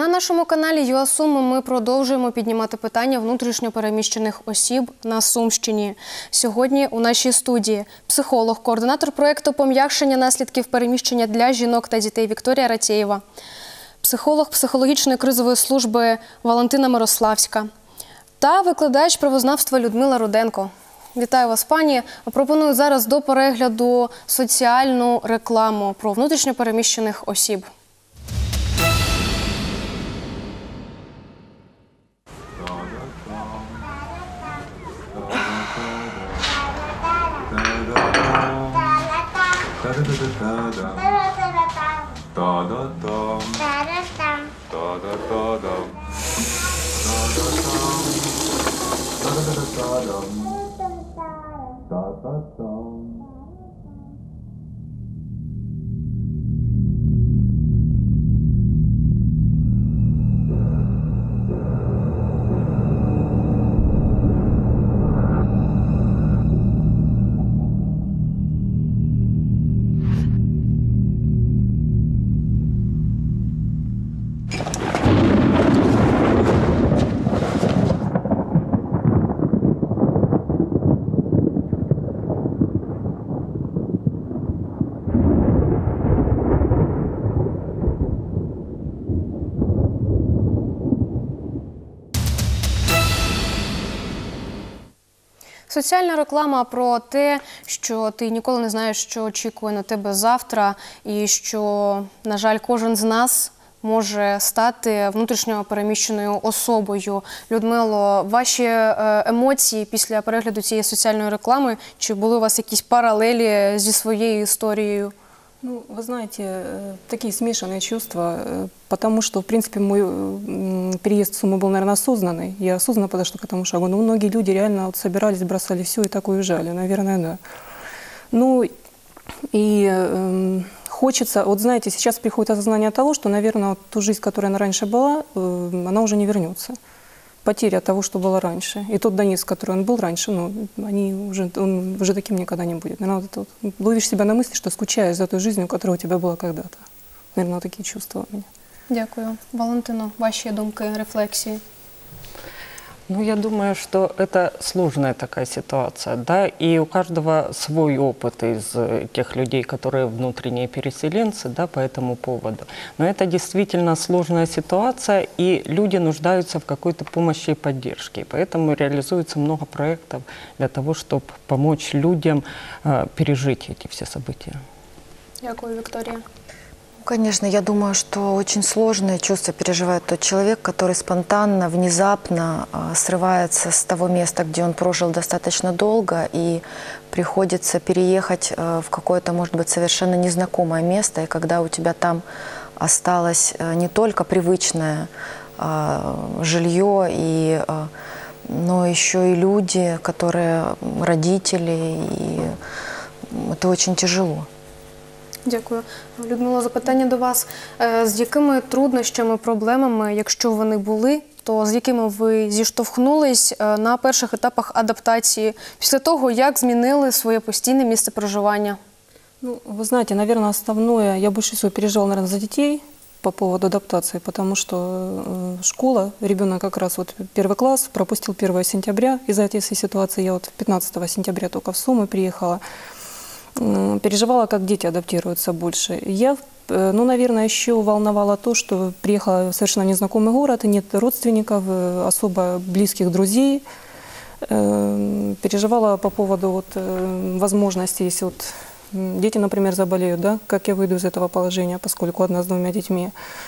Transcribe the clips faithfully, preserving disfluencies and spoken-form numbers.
На нашому каналі ЮА Суми ми продовжуємо піднімати питання внутрішньо переміщених осіб на Сумщині. Сьогодні у нашій студії психолог, координатор проєкту «Пом'якшення наслідків переміщення для жінок та дітей» Вікторія Ратєєва, психолог психологічної кризової служби Валентина Мирославська та викладач правознавства Людмила Руденко. Вітаю вас, пані. Пропоную зараз до перегляду соціальну рекламу про внутрішньо переміщених осіб. Соціальна реклама про те, що ти ніколи не знаєш, що очікує на тебе завтра, і що, на жаль, кожен з нас може стати внутрішньо переміщеною особою. Людмило, ваші емоції після перегляду цієї соціальної реклами, чи були у вас якісь паралелі зі своєю історією? Ну, вы знаете, такие смешанные чувства, потому что, в принципе, мой переезд в Сумы был, наверное, осознанный. Я осознанно подошла к этому шагу. Но многие люди реально вот собирались, бросали все и так уезжали. Наверное, да. Ну, и э, хочется, вот знаете, сейчас приходит осознание того, что, наверное, вот ту жизнь, которая она раньше была, э, она уже не вернется. Потеря того, что было раньше. И тот Донецк, который он был раньше, ну, они уже, он уже таким никогда не будет. Наверное, вот вот, ловишь себя на мысли, что скучаешь за той жизнью, которая у тебя была когда-то. Наверное, вот такие чувства у меня. Дякую. Валентино, ваші думки, рефлексії? Ну, я думаю, что это сложная такая ситуация, да, и у каждого свой опыт из тех людей, которые внутренние переселенцы, да, по этому поводу. Но это действительно сложная ситуация, и люди нуждаются в какой-то помощи и поддержке. И поэтому реализуется много проектов для того, чтобы помочь людям э, пережить эти все события. Дякую, Виктория. Конечно, я думаю, что очень сложные чувства переживает тот человек, который спонтанно, внезапно э, срывается с того места, где он прожил достаточно долго, и приходится переехать э, в какое-то, может быть, совершенно незнакомое место, и когда у тебя там осталось э, не только привычное э, жилье, и, э, но еще и люди, которые родители, и это очень тяжело. Дякую. Людмила, запитання до вас. З якими труднощами, проблемами, якщо вони були, то з якими ви зіштовхнулись на перших етапах адаптації після того, як змінили своє постійне місце проживання? Ну, вы знаете, наверное, основное, я больше всего переживала, наверное, за детей по поводу адаптации, потому что э, школа, ребенок как раз вот первый класс, пропустил первого сентября из-за этой ситуации. Я вот пятнадцатого сентября только в Сумы приехала. Переживала, как дети адаптируются больше. Я, ну, наверное, еще волновало то, что приехала в совершенно незнакомый город, и нет родственников, особо близких друзей. Переживала по поводу вот, возможности, если вот дети, например, заболеют, да, как я выйду из этого положения, поскольку одна с двумя детьми.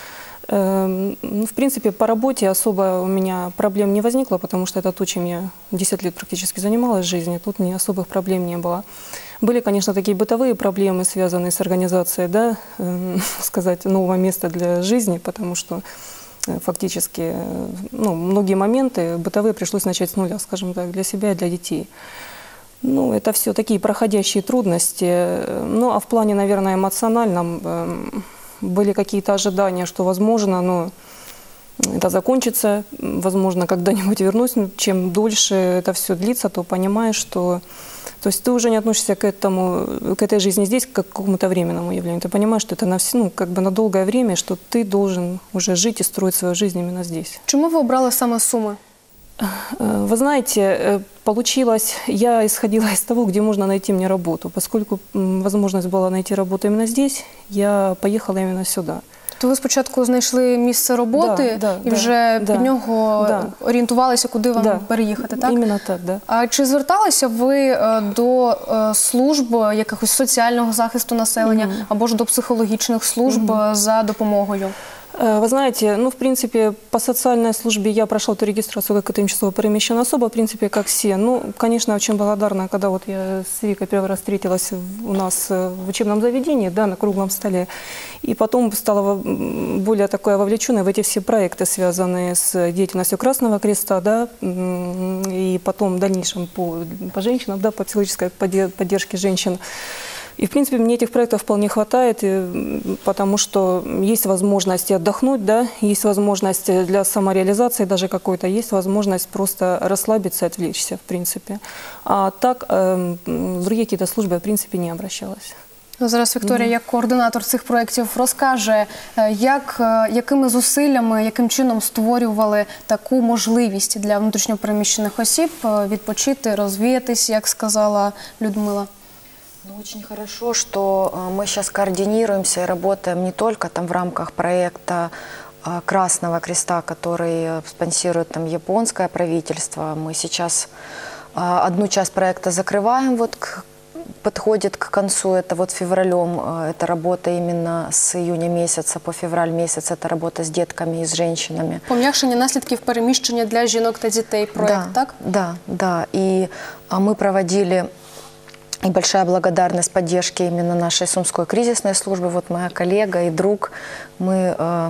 Ну, в принципе, по работе особо у меня проблем не возникло, потому что это то, чем я десять лет практически занималась в жизни, тут ни особых проблем не было. Были, конечно, такие бытовые проблемы, связанные с организацией, да, э, сказать, нового места для жизни, потому что э, фактически, э, ну, многие моменты бытовые пришлось начать с нуля, скажем так, для себя и для детей. Ну, это все такие проходящие трудности. Ну, а в плане, наверное, эмоциональном э, были какие-то ожидания, что возможно, но это закончится, возможно, когда-нибудь вернусь, но чем дольше это все длится, то понимаешь, что... То есть ты уже не относишься к этому, к этой жизни здесь, как к какому-то временному явлению. Ты понимаешь, что это на, все, ну, как бы на долгое время, что ты должен уже жить и строить свою жизнь именно здесь. Чому ви обрали саме Суми? Вы знаете, получилось, я исходила из того, где можно найти мне работу. Поскольку возможность была найти работу именно здесь, я поехала именно сюда. То ви спочатку знайшли місце роботи Да, да, і да, вже да, під нього да. орієнтувалися, куди вам Да. переїхати, так? Іменно так, да. А чи зверталися ви е, до е, служб якогось соціального захисту населення або ж до психологічних служб е, за допомогою? Вы знаете, ну, в принципе, по социальной службе я прошла эту регистрацию как тимчасово перемещенная особа, в принципе, как все. Ну, конечно, очень благодарна, когда вот я с Викой первый раз встретилась у нас в учебном заведении, да, на круглом столе, и потом стала более такой вовлеченной в эти все проекты, связанные с деятельностью Красного Креста, да, и потом в дальнейшем по, по женщинам, да, по психологической поддержке женщин. И, в принципе, мне этих проектов вполне хватает, потому что есть возможность отдохнуть, да, есть возможность для самореализации даже какой-то, есть возможность просто расслабиться, отвлечься, в принципе. А так, э, в другие какие-то службы я, в принципе, не обращалась. Зараз Вікторія, як координатор цих проєктів, розкаже, як, якими зусиллями, яким чином створювали таку можливість для внутрішньопереміщених осіб відпочити, розвіятись, як сказала Людмила. Ну, очень хорошо, что мы сейчас координируемся и работаем не только там в рамках проекта Красного Креста, который спонсирует там японское правительство. Мы сейчас одну часть проекта закрываем, вот к, подходит к концу, это вот февралем, это работа именно с июня месяца по февраль месяц, это работа с детками и с женщинами. Пом'якшення наслідків переміщення для жінок та дітей проект, да, так? Да, да. И мы проводили... И большая благодарность поддержке именно нашей Сумской кризисной службы. Вот моя коллега и друг, мы э,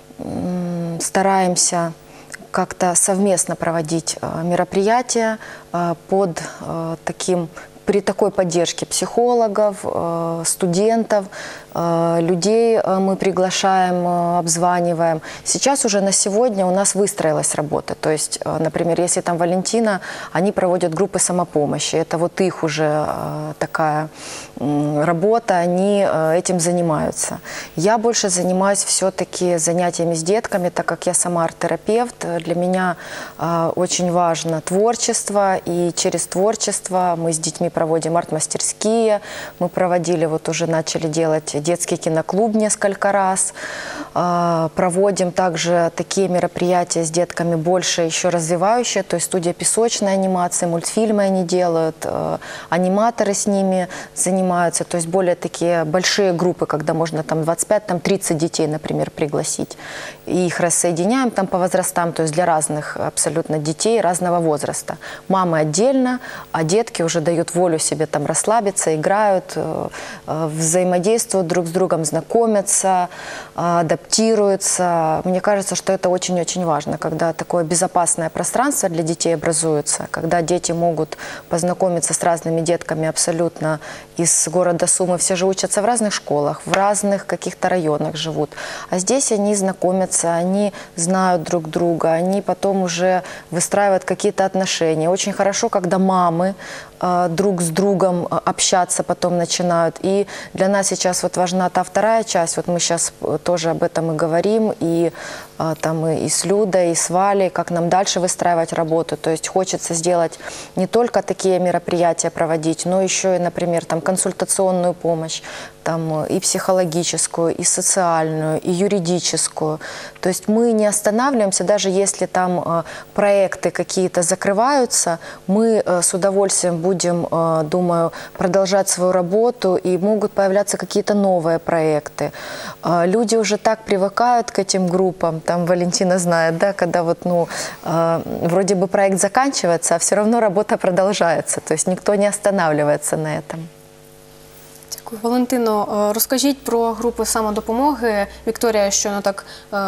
э, стараемся как-то совместно проводить э, мероприятия э, под э, таким, при такой поддержке психологов, э, студентов, э, людей э, мы приглашаем, э, обзваниваем. Сейчас уже на сегодня у нас выстроилась работа. То есть, э, например, если там Валентина, они проводят группы самопомощи. Это вот их уже э, такая э, работа, они э, этим занимаются. Я больше занимаюсь все-таки занятиями с детками, так как я сама арт-терапевт. Для меня э, очень важно творчество, и через творчество мы с детьми проводим арт-мастерские. Мы проводили, вот уже начали делать детский киноклуб несколько раз. Проводим также такие мероприятия с детками больше еще развивающие, то есть студия песочной анимации, мультфильмы они делают, аниматоры с ними занимаются, то есть более такие большие группы, когда можно там двадцать пять тридцать детей, например, пригласить. И их рассоединяем там по возрастам, то есть для разных абсолютно детей разного возраста. Мамы отдельно, а детки уже дают волю себе там расслабиться, играют, взаимодействуют друг с другом, знакомятся, адаптируются. Мне кажется, что это очень-очень важно, когда такое безопасное пространство для детей образуется, когда дети могут познакомиться с разными детками абсолютно из города Сумы. Все же учатся в разных школах, в разных каких-то районах живут. А здесь они знакомятся, они знают друг друга, они потом уже выстраивают какие-то отношения. Очень хорошо, когда мамы друг с другом общаться потом начинают. И для нас сейчас вот важна та вторая часть, вот мы сейчас тоже об этом и говорим, и там и с Людой, и с Валей, как нам дальше выстраивать работу. То есть хочется сделать не только такие мероприятия проводить, но еще и, например, там консультационную помощь, там и психологическую, и социальную, и юридическую. То есть мы не останавливаемся, даже если там проекты какие-то закрываются, мы с удовольствием будем, думаю, продолжать свою работу, и могут появляться какие-то новые проекты. Люди уже так привыкают к этим группам, там Валентина знает, да, когда вот, ну, вроде бы проект заканчивается, а все равно работа продолжается, то есть никто не останавливается на этом. Дякую. Валентино, розкажіть про групи самодопомоги. Вікторія щойно так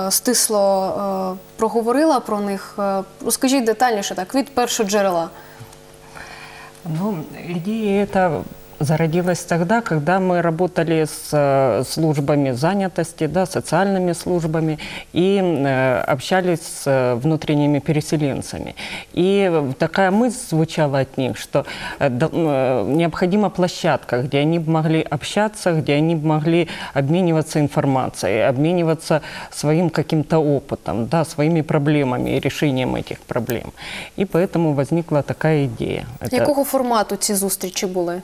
стисло проговорила про них. Розкажіть детальніше, так, від першоджерела. Ну, идея эта зародилась тогда, когда мы работали с э, службами занятости, да, социальными службами и э, общались с э, внутренними переселенцами. И такая мысль звучала от них, что э, э, необходима площадка, где они бы могли общаться, где они бы могли обмениваться информацией, обмениваться своим каким-то опытом, да, своими проблемами и решением этих проблем. И поэтому возникла такая идея. Это, Якого формату ці зустрічі були?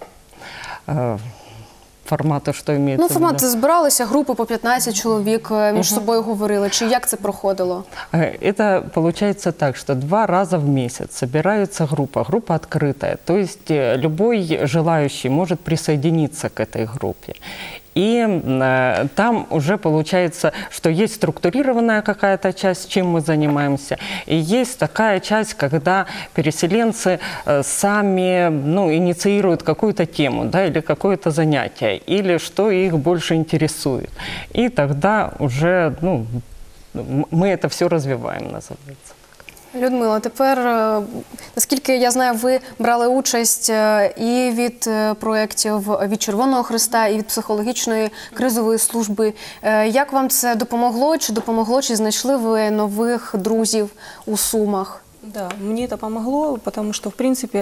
э, формату, що імеється? Ну, в формат виду? збиралися, групи по п'ятнадцять чоловік е, між собою говорили. Чи як це проходило? Э, Это получается так, что два раза в месяц собирается группа, группа открытая, то есть э, любой желающий может присоединиться к этой группе. И э, там уже получается, что есть структурированная какая-то часть, чем мы занимаемся, и есть такая часть, когда переселенцы э, сами, ну, инициируют какую-то тему, да, или какое-то занятие, или что их больше интересует. И тогда уже, ну, м- мы это все развиваем, называется. Людмила, тепер, е, наскільки я знаю, ви брали участь е, і від е, проєктів від Червоного Хреста, і від психологічної кризової служби. Е, Як вам це допомогло? Чи допомогло, чи знайшли ви нових друзів у Сумах? Да, мне это помогло, потому что, в принципе,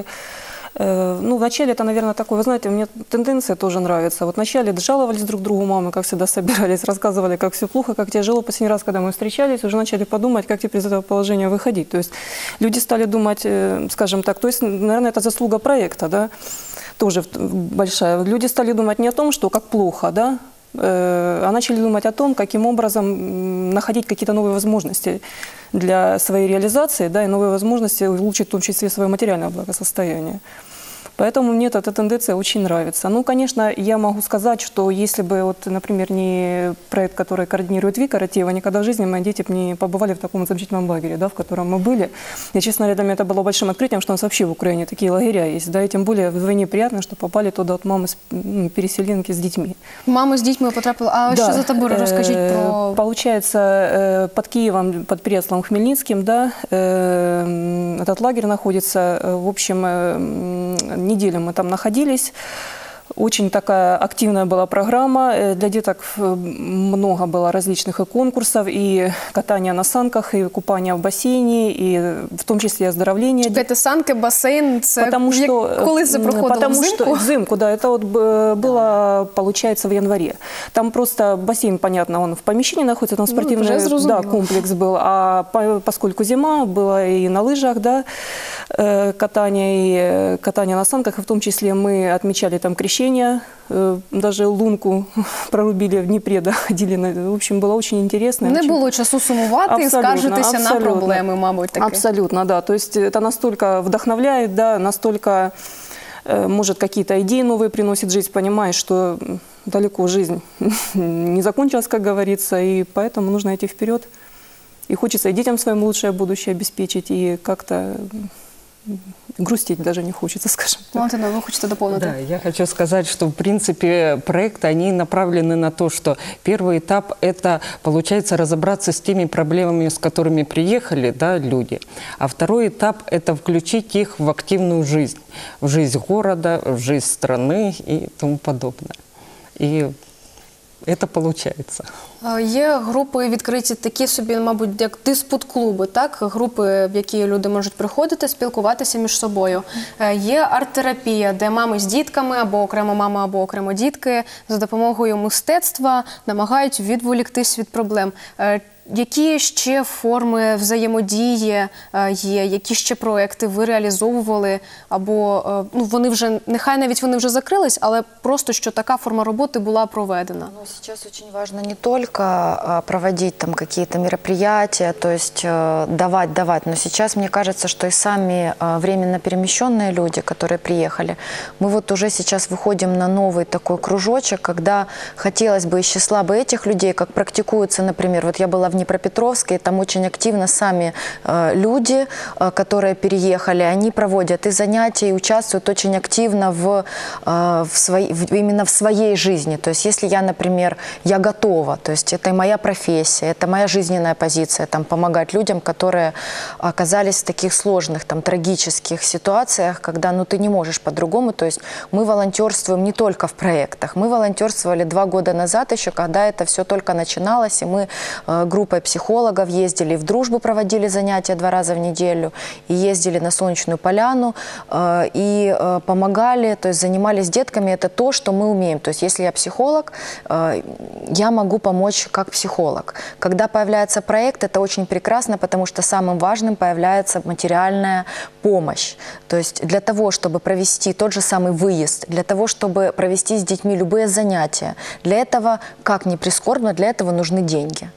э, ну, вначале это, наверное, такое, вы знаете, мне тенденция тоже нравится. Вот вначале жаловались друг другу мамы, как всегда собирались, рассказывали, как все плохо, как тяжело. Последний раз, когда мы встречались, уже начали подумать, как теперь из этого положения выходить. То есть люди стали думать, э, скажем так, то есть, наверное, это заслуга проекта, да, тоже большая. Люди стали думать не о том, что как плохо, да, а начали думать о том, каким образом находить какие-то новые возможности для своей реализации, да, и новые возможности улучшить в том числе свое материальное благосостояние. Поэтому мне эта тенденция очень нравится. Ну, конечно, я могу сказать, что если бы, вот, например, не проект, который координирует Вика Ратеева, никогда в жизни мои дети бы не побывали в таком замечательном лагере, да, в котором мы были. И, честно говоря, для меня это было большим открытием, что у нас вообще в Украине такие лагеря есть. Да, и тем более вдвойне приятно, что попали туда от мамы, с, ну, переселенки с детьми. Мами з дітьми потрапили. А Да. що за табори? Розкажіть Э, про... Получается, э, под Киевом, под Переславом Хмельницким, да, э, этот лагерь находится, э, в общем, э, неделю мы там находились. Очень такая активная была программа. Э, Для деток э, много было различных и конкурсов, и катания на санках, и купания в бассейне, и в том числе и оздоровление. Чекайте, санки, басейн, це Потому як- что, коли це м, проходило? потому Взимку? что взимку, да, это вот б- было, получается, в январе. Там просто бассейн, понятно, он в помещении находится, там Ну, уже спортивный, зрозуміло. да, комплекс был, а по- поскольку зима, было и на лыжах, да, э, катание, и э, катание на санках, и в том числе мы отмечали там крещение, э, даже лунку прорубили в Днепре, да, ходили, на- в общем, было очень интересно. Не очень- було часу сумувати і Абсолютно, скаржитися на абсолютно. проблеми, мабуть, таки. Абсолютно, да. То есть это настолько вдохновляет, да, настолько, э, может, какие-то идеи новые приносит жизнь, понимаешь, что далеко жизнь не закончилась, как говорится, и поэтому нужно идти вперед. И хочется и детям своим лучшее будущее обеспечить, и как-то грустить даже не хочется, скажем так. Валентина, ви хочете доповнити? Да, я хочу сказать, что в принципе проекты, они направлены на то, что первый этап – это, получается, разобраться с теми проблемами, с которыми приехали, да, люди. А второй этап – это включить их в активную жизнь, в жизнь города, в жизнь страны и тому подобное. И это получается. Е, Є групи відкриті такі собі, мабуть, як диспут-клуби, так? Групи, в які люди можуть приходити, спілкуватися між собою. Е, Є арт-терапія, де мами з дітками, або окремо мама, або окремо дітки, за допомогою мистецтва намагають відволіктись від проблем. Е, Які ще форми взаємодії е, є, які ще проекти ви реалізовували, або е, ну, вони вже, нехай навіть вони вже закрились, але просто, що така форма роботи була проведена? Ну, сейчас очень важно не только а, проводить там какие-то мероприятия, то есть э, давать, давать, но сейчас мне кажется, что и сами э, временно перемещенные люди, которые приехали, мы вот уже сейчас выходим на новый такой кружочек, когда хотелось бы из числа бы этих людей, как практикуется, например, вот я была в в Днепропетровске, и там очень активно сами э, люди, э, которые переехали, они проводят и занятия, и участвуют очень активно в, э, в своей, в, именно в своей жизни. То есть если я, например, я готова, то есть это моя профессия, это моя жизненная позиция, там, помогать людям, которые оказались в таких сложных, там, трагических ситуациях, когда ну, ты не можешь по-другому. То есть мы волонтерствуем не только в проектах, мы волонтерствовали два года назад еще, когда это все только начиналось, и мы э, группой психологов ездили в Дружбу, проводили занятия два раза в неделю, и ездили на Солнечную Поляну, э, и э, помогали, то есть занимались детками, это то, что мы умеем. То есть если я психолог, э, я могу помочь как психолог. Когда появляется проект, это очень прекрасно, потому что самым важным появляется материальная помощь. То есть для того, чтобы провести тот же самый выезд, для того, чтобы провести с детьми любые занятия, для этого, как ни прискорбно, для этого нужны деньги.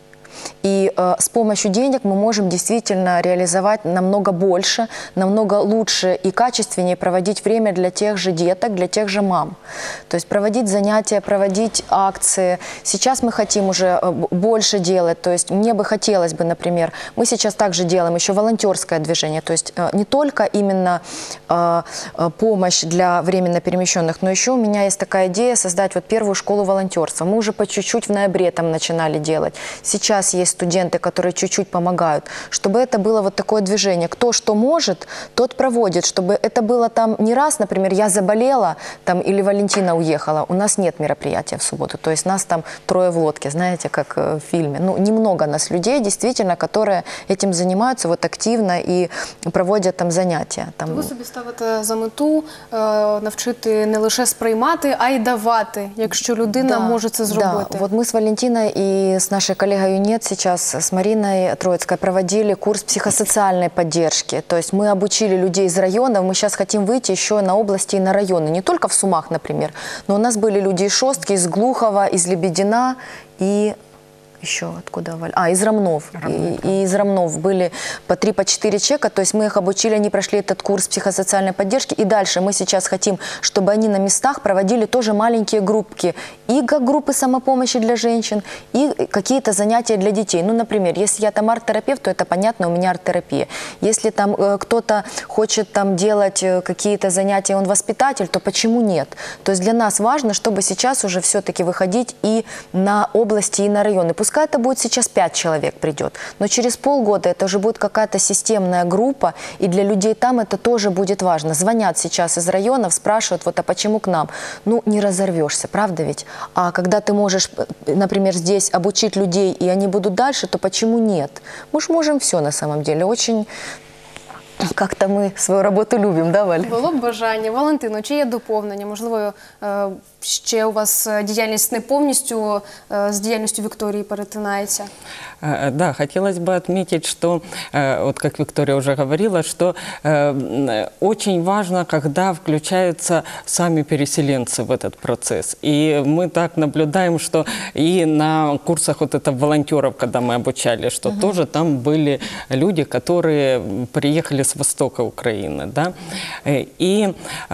И э, с помощью денег мы можем действительно реализовать намного больше, намного лучше и качественнее проводить время для тех же деток, для тех же мам. То есть проводить занятия, проводить акции. Сейчас мы хотим уже э, больше делать. То есть мне бы хотелось бы, например, мы сейчас также делаем еще волонтерское движение. То есть э, не только именно э, э, помощь для временно перемещенных, но еще у меня есть такая идея создать вот первую школу волонтерства. Мы уже по чуть-чуть в ноябре там начинали делать. Сейчас есть студенты, которые чуть-чуть помогают, чтобы это было вот такое движение. Кто что может, тот проводит, чтобы это было там не раз, например, я заболела там, или Валентина уехала. У нас нет мероприятия в субботу, то есть нас там трое в лодке, знаете, как в фильме. Ну, немного нас людей, действительно, которые этим занимаются вот активно и проводять там заняття. Там... Ви собі ставите за мету е, навчити не лише сприймати, а й давати, якщо людина да, може це зробити. Да. Вот мы с Валентиной и с нашей коллегой Нет сейчас с Мариной Троицкой проводили курс психосоциальной поддержки. То есть мы обучили людей из районов, мы сейчас хотим выйти еще на области и на районы. Не только в Сумах, например, но у нас были люди из Шостки, из Глухова, из Лебедина и... Еще откуда? А, из Ромнов. И, и из Ромнов были по три, по четыре человека, то есть мы их обучили, они прошли этот курс психосоциальной поддержки. И дальше мы сейчас хотим, чтобы они на местах проводили тоже маленькие группки. И как группы самопомощи для женщин, и какие-то занятия для детей. Ну, например, если я там арт-терапевт, то это понятно, у меня арт-терапия. Если там э, кто-то хочет там делать э, какие-то занятия, он воспитатель, то почему нет? То есть для нас важно, чтобы сейчас уже все-таки выходить и на области, и на районы. Пускай это будет сейчас пять человек придет, но через полгода это уже будет какая-то системная группа, и для людей там это тоже будет важно. Звонят сейчас из районов, спрашивают, вот, а почему к нам? Ну, не разорвешься, правда ведь? А когда ты можешь, например, здесь обучить людей, и они будут дальше, то почему нет? Мы же можем все на самом деле. Очень... Как-то ми свою роботу любимо, да, Валь? Було б бажання. Валентино, чи є доповнення? Можливо, е, ще у вас діяльність не повністю е, з діяльністю Вікторії перетинається? Э, Да, хотелось бы отметить, что, э, вот как Виктория уже говорила, что э, очень важно, когда включаются сами переселенцы в этот процесс. И мы так наблюдаем, что и на курсах вот это волонтеров, когда мы обучали, что uh-huh. тоже там были люди, которые приехали с востока Украины, да, и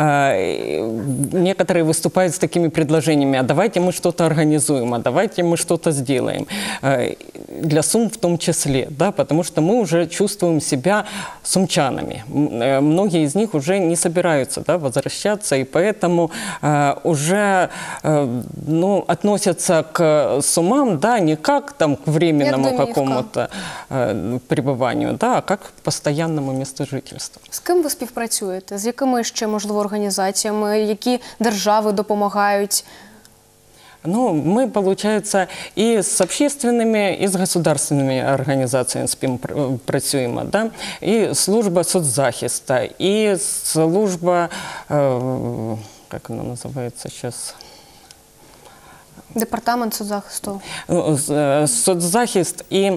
э, некоторые выступают с такими предложениями: а давайте мы что-то организуем, а давайте мы что-то сделаем. Для Сум в том числе, да, потому что мы уже чувствуем себя сумчанами. Многие из них уже не собираются, да, возвращаться, и поэтому э, уже э, ну, относятся к Сумам, да, не как там, к временному какому-то э, пребыванию, да, а как к постоянному месту жительства. З ким ви співпрацюєте? З якими ще, можливо, організаціями? Які держави допомагають? Ну, мы, получается, и с общественными, и с государственными организациями співпрацюємо, да? И служба соцзахиста, и служба, э, как она называется сейчас? Департамент соцзахисту. Соцзахист и...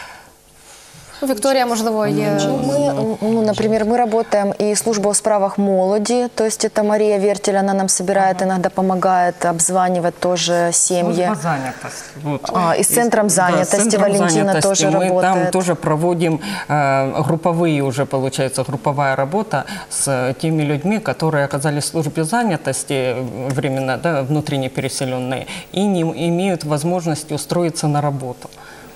Виктория, можливо, є... Мы, ну, например, мы работаем и служба в справах молоди, то есть это Мария Вертель, она нам собирает, ага. иногда помогает обзванивать тоже семьи. Служба занятости. Вот. А, и с центром занятости, да, с центром Валентина занятости. Тоже мы работает. Там тоже проводим э, групповые уже, получается, групповая работа с теми людьми, которые оказались в службе занятости временно, да, внутренне переселенные, и не имеют возможности устроиться на работу.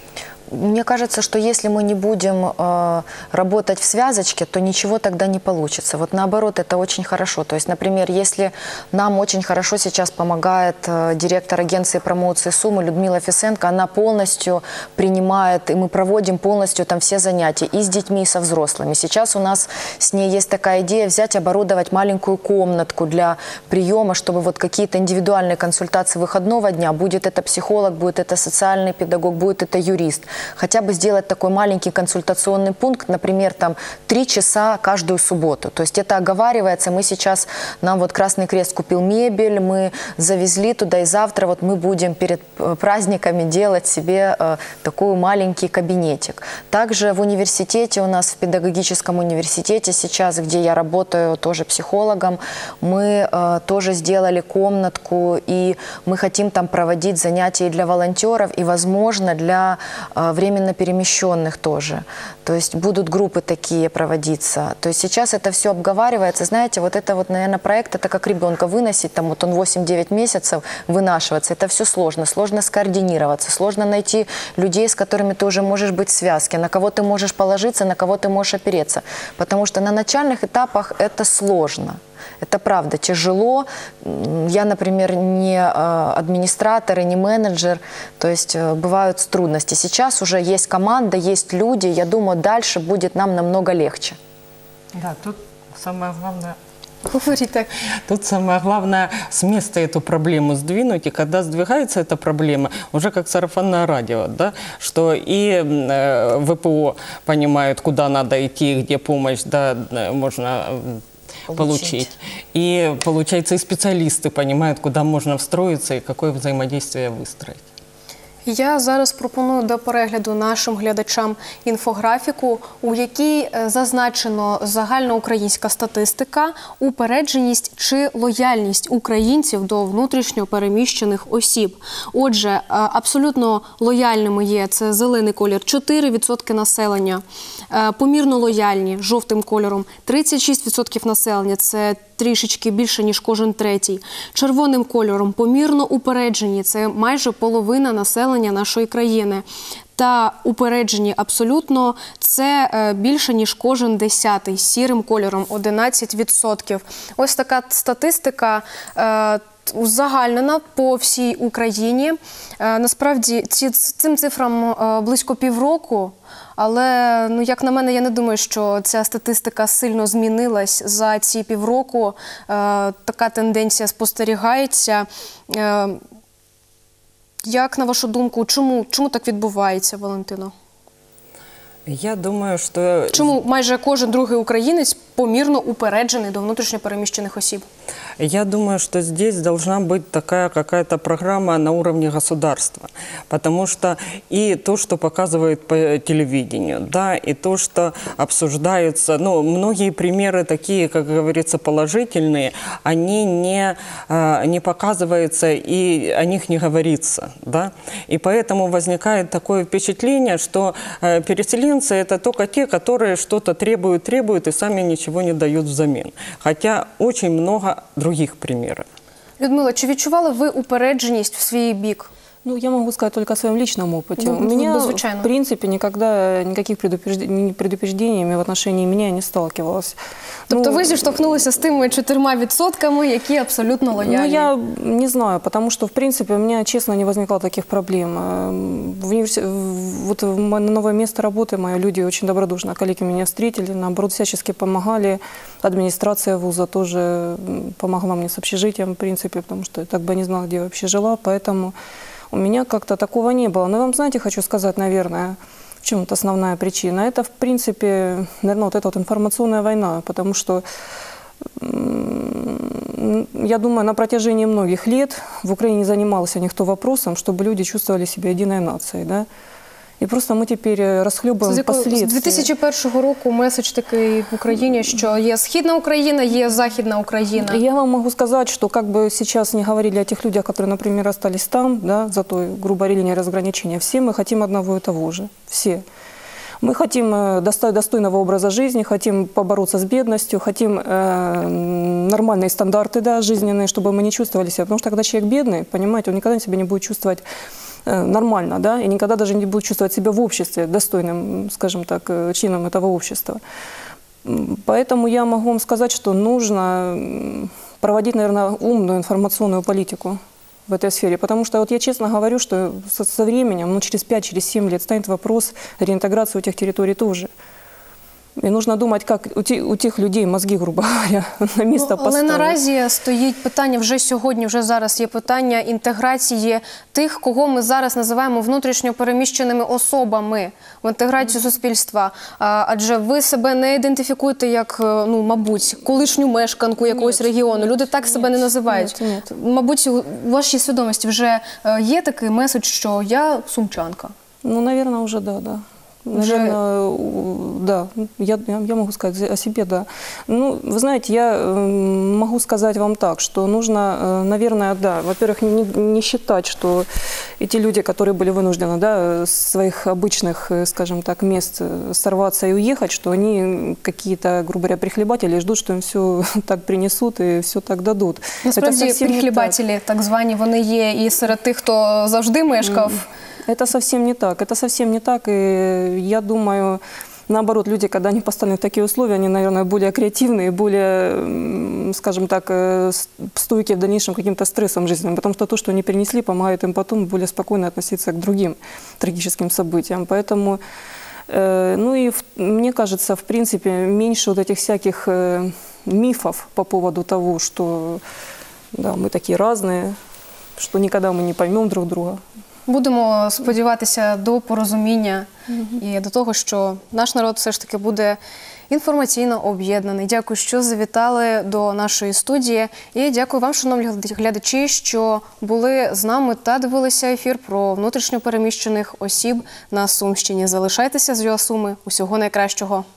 мне кажется, что если мы не будем э, работать в связочке, то ничего тогда не получится. Вот наоборот, это очень хорошо. То есть, например, если нам очень хорошо сейчас помогает э, директор агенции промоции СУМы Людмила Фисенко, она полностью принимает, и мы проводим полностью там все занятия и с детьми, и со взрослыми. Сейчас у нас с ней есть такая идея взять, оборудовать маленькую комнатку для приема, чтобы вот какие-то индивидуальные консультации выходного дня, будет это психолог, будет это социальный педагог, будет это юрист. Хотя бы сделать такой маленький консультационный пункт, например, там три часа каждую субботу. То есть это оговаривается. Мы сейчас, нам вот Красный Крест купил мебель, мы завезли туда, и завтра вот мы будем перед праздниками делать себе э, такой маленький кабинетик. Также в университете, у нас в педагогическом университете сейчас, где я работаю тоже психологом, мы э, тоже сделали комнатку, и мы хотим там проводить занятия для волонтеров и, возможно, для э, временно перемещенных тоже. То есть будут группы такие проводиться. То есть сейчас это все обговаривается. Знаете, вот это вот, наверное, проект, это как ребенка выносить, там вот он восемь-девять месяцев вынашиваться. Это все сложно. Сложно скоординироваться, сложно найти людей, с которыми ты уже можешь быть в связке, на кого ты можешь положиться, на кого ты можешь опереться. Потому что на начальных этапах это сложно. Это правда тяжело. Я, например, не администратор и не менеджер, то есть бывают трудности. Сейчас уже есть команда, есть люди, я думаю, дальше будет нам намного легче. Да, тут самое главное... Говори так. Тут самое главное с места эту проблему сдвинуть, и когда сдвигается эта проблема, уже как сарафанное радио, да, что и э, ВПО понимают, куда надо идти, где помощь, да, можно получить. получить. И, получается, и специалисты понимают, куда можно встроиться и какое взаимодействие выстроить. Я зараз пропоную до перегляду нашим глядачам інфографіку, у якій зазначено загальноукраїнська статистика, упередженість чи лояльність українців до внутрішньо переміщених осіб. Отже, абсолютно лояльними є, це зелений колір, чотири відсотки населення, помірно лояльні, жовтим кольором, тридцять шість відсотків населення, це трішечки більше, ніж кожен третій. Червоним кольором помірно упереджені, це майже половина населення нашої країни. Та упереджені абсолютно, це більше, ніж кожен десятий, сірим кольором одинадцять відсотків. Ось така статистика узагальнена по всій Україні. Насправді, ці, цим цифрам близько півроку, але, ну, як на мене, я не думаю, що ця статистика сильно змінилась за ці півроку. Така тенденція спостерігається. Як, на вашу думку, чому, чому так відбувається, Валентино? Я думаю, що... Чому майже кожен другий українець помірно упереджений до внутрішньо переміщених осіб? Я думаю, что здесь должна быть такая какая-то программа на уровне государства, потому что и то, что показывают по телевидению, да, и то, что обсуждается, ну, многие примеры такие, как говорится, положительные, они не, не показываются и о них не говорится, да, и поэтому возникает такое впечатление, что переселенцы – это только те, которые что-то требуют, требуют и сами ничего не дают взамен, хотя очень много других примеров. Людмила, чи відчували ви упередженість в свій бік? Ну, я могу сказать только о своем личном опыте. Ну, У меня, звучайно. в принципе, никогда никаких предупреждений, предупреждениями в отношении меня не сталкивалась. Тобто ну, ви зіштовхнулися з тими чотирма відсотками, які абсолютно лояльні? Ну, я не знаю, потому что, в принципе, у меня, честно, не возникало таких проблем. В универс... Вот на новое место работы мои люди очень добродушно, коллеги меня встретили, наоборот, всячески помогали. Администрация вуза тоже помогла мне с общежитием, в принципе, потому что я так бы не знала, где я вообще жила, поэтому у меня как-то такого не было. Но вам, знаете, хочу сказать, наверное, в чем вот основная причина. Это, в принципе, наверное, вот эта вот информационная война, потому что, я думаю, на протяжении многих лет в Украине не занимался никто вопросом, чтобы люди чувствовали себя единой нацией, да. І просто ми тепер розхлюбуємо последствия. З дві тисячі першого року меседж такий в Україні, що є Східна Україна, є Західна Україна. Я вам могу сказать, что как бы сейчас не говорили о тех людях, которые, например, остались там, да, за той грубой линией разграничения, все мы хотим одного и того же, все. Мы хотим достать достойного образа жизни, хотим побороться с бедностью, хотим э, нормальные стандарты, да, жизненные, чтобы мы не чувствовали себя. Потому что когда человек бедный, понимаете, он никогда себя не будет чувствовать э, нормально, да, и никогда даже не будут чувствовать себя в обществе достойным, скажем так, э, членом этого общества. М, Поэтому я могу вам сказать, что нужно м, проводить, наверное, умную информационную политику в этой сфере. Потому что вот я честно говорю, что со, со временем, ну, через пять через семь лет станет вопрос реинтеграции у тех территорий тоже. І нужно думати, як у, ті, у тих людей мозги, грубо говоря, на місце Ну, але поставити. наразі стоїть питання вже сьогодні, вже зараз є питання інтеграції тих, кого ми зараз називаємо внутрішньо переміщеними особами в інтеграцію суспільства. А, Адже ви себе не ідентифікуєте як, ну, мабуть, колишню мешканку якогось регіону. Люди так себе не називають. ні, ні. Мабуть, у вашій свідомості вже е, є такий меседж, що я сумчанка. Ну, наверное, уже да, да. Наверное, у- да, я, я я могу сказать о себе, да. Ну, вы знаете, я э, могу сказать вам так, что нужно, э, наверное, да, во-первых, не, не считать, что эти люди, которые были вынуждены, да, с своих обычных, э, скажем так, мест э, сорваться и уехать, что они какие-то, грубо говоря, прихлебатели и ждут, что им все так принесут и все так дадут. Насправді, совсем не так. прихлібателі, так звані, вони є і серед тих, хто завжди мешкав. Это совсем не так. Это совсем не так. И я думаю, наоборот, люди, когда они поставлены в такие условия, они, наверное, более креативные, более, м, скажем так, э, с- стойкие в дальнейшем к каким-то стрессам жизненным. Потому что то, что они перенесли, помогает им потом более спокойно относиться к другим трагическим событиям. Поэтому, э, ну и в- мне кажется, в принципе, меньше вот этих всяких э, мифов по поводу того, что да, мы такие разные, что никогда мы не поймем друг друга. Будемо сподіватися до порозуміння і до того, що наш народ все ж таки буде інформаційно об'єднаний. Дякую, що завітали до нашої студії. І дякую вам, шановні глядачі, що були з нами та дивилися ефір про внутрішньо переміщених осіб на Сумщині. Залишайтеся з ЮА Суми. Усього найкращого.